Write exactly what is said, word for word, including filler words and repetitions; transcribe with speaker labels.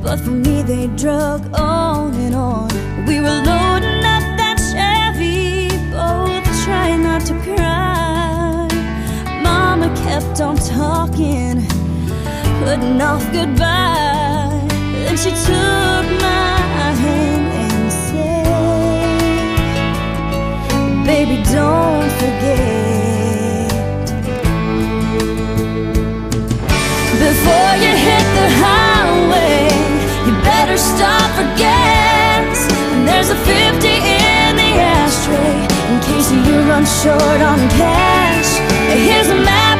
Speaker 1: but for me they drug on and on. We were loading up that Chevy, both trying not to cry. Mama kept on talking, putting off goodbye. Then she took my hand and said, baby, don't forget, before you hit the highway, you better stop for gas. And there's a fifty in the ashtray in case you run short on cash. Here's a map